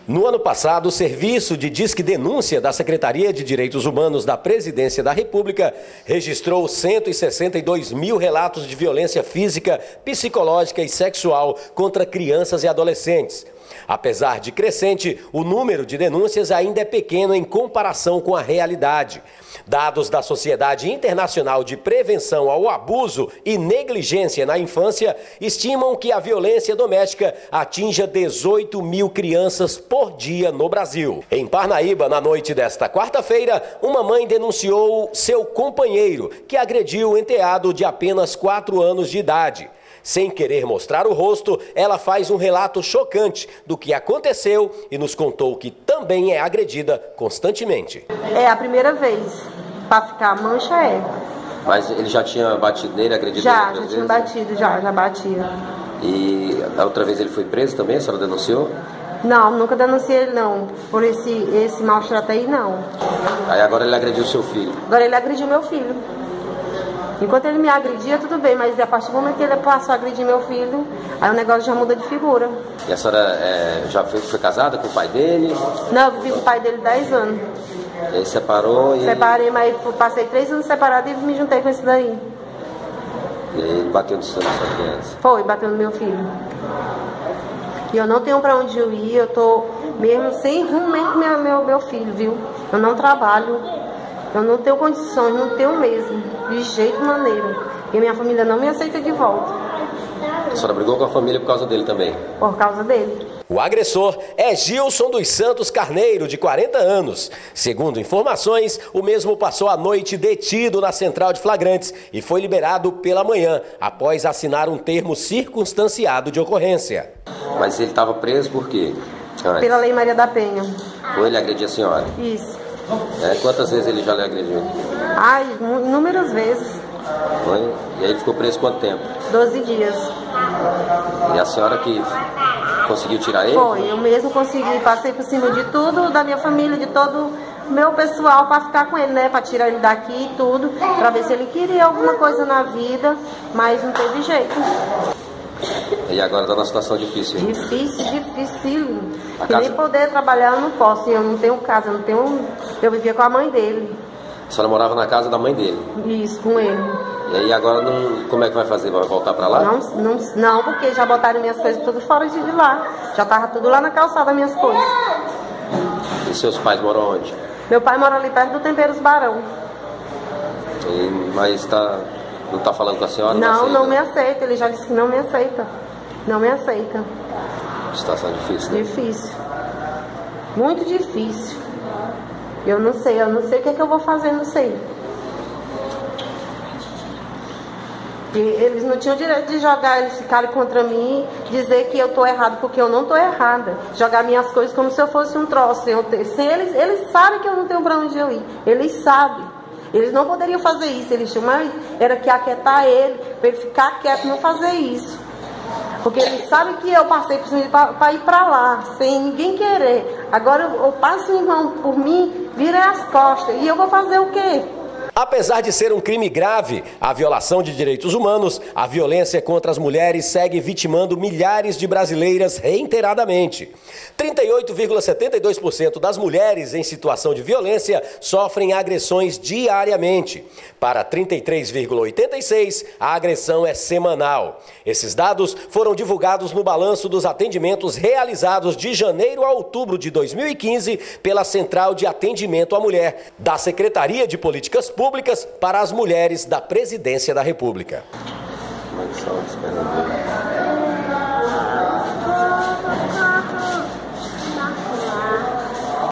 No ano passado, o Serviço de Disque Denúncia da Secretaria de Direitos Humanos da Presidência da República registrou 162 mil relatos de violência física, psicológica e sexual contra crianças e adolescentes. Apesar de crescente, o número de denúncias ainda é pequeno em comparação com a realidade. Dados da Sociedade Internacional de Prevenção ao Abuso e Negligência na Infância estimam que a violência doméstica atinja 18 mil crianças por dia no Brasil. Em Parnaíba, na noite desta quarta-feira, uma mãe denunciou seu companheiro, que agrediu o enteado de apenas 4 anos de idade. Sem querer mostrar o rosto, ela faz um relato chocante do que aconteceu e nos contou que também é agredida constantemente. É a primeira vez. Para ficar mancha é. Mas ele já tinha batido nele, agredido? Já tinha batido, já batia. E a outra vez ele foi preso também? A senhora denunciou? Não, nunca denunciei ele não. Por esse mau trato aí, não. Aí agora ele agrediu o seu filho? Agora ele agrediu meu filho. Enquanto ele me agredia, tudo bem, mas a partir do momento que ele passou a agredir meu filho, aí o negócio já muda de figura. E a senhora já foi casada com o pai dele? Não, eu vivi com o pai dele 10 anos. E aí separou e... Separei, mas passei 3 anos separado e me juntei com esse daí. E aí ele bateu no seu criança? Foi, bateu no meu filho. E eu não tenho pra onde eu ir, eu tô mesmo sem rumo nem com meu filho, viu? Eu não trabalho, eu não tenho condições, não tenho mesmo, de jeito maneiro. E a minha família não me aceita de volta. A senhora brigou com a família por causa dele também? Por causa dele. O agressor é Gilson dos Santos Carneiro, de 40 anos. Segundo informações, o mesmo passou a noite detido na central de flagrantes e foi liberado pela manhã, após assinar um termo circunstanciado de ocorrência. Mas ele estava preso por quê? Pela Lei Maria da Penha. Foi ele agredir a senhora? Isso. Quantas vezes ele já lhe agrediu? Ai, inúmeras vezes. Foi? E aí ele ficou preso quanto tempo? 12 dias. E a senhora que conseguiu tirar ele? Foi, eu mesmo consegui, passei por cima de tudo, da minha família, de todo o meu pessoal, para ficar com ele, né? Para tirar ele daqui e tudo, para ver se ele queria alguma coisa na vida, mas não teve jeito. E agora está numa situação difícil? Hein? Difícil. E nem poder trabalhar eu não posso, eu não tenho casa, eu vivia com a mãe dele. A senhora morava na casa da mãe dele? Isso, com ele. E aí agora como é que vai fazer? Vai voltar para lá? Não, porque já botaram minhas coisas tudo fora de lá. Já tava tudo lá na calçada, minhas coisas. E seus pais moram onde? Meu pai mora ali perto do Temperos Barão. Mas não está falando com a senhora? Não me aceita. Ele já disse que não me aceita. Não me aceita. Situação difícil, né? Difícil. Muito difícil. Eu não sei o que é que eu vou fazer, não sei. E eles não tinham direito de jogar, eles ficarem contra mim, dizer que eu tô errado, porque eu não tô errada. Jogar minhas coisas como se eu fosse um troço. Eles sabem que eu não tenho pra onde eu ir. Eles sabem. Eles não poderiam fazer isso. Eles tinham, mas era que aquietar ele, pra ele ficar quieto e não fazer isso. Porque eles sabem que eu passei para ir para lá, sem ninguém querer. Agora eu passo em mão por mim, virei as costas. E eu vou fazer o quê? Apesar de ser um crime grave, a violação de direitos humanos, a violência contra as mulheres segue vitimando milhares de brasileiras reiteradamente. 38,72% das mulheres em situação de violência sofrem agressões diariamente. Para 33,86%, a agressão é semanal. Esses dados foram divulgados no balanço dos atendimentos realizados de janeiro a outubro de 2015 pela Central de Atendimento à Mulher, da Secretaria de Políticas Públicas para as Mulheres da Presidência da República.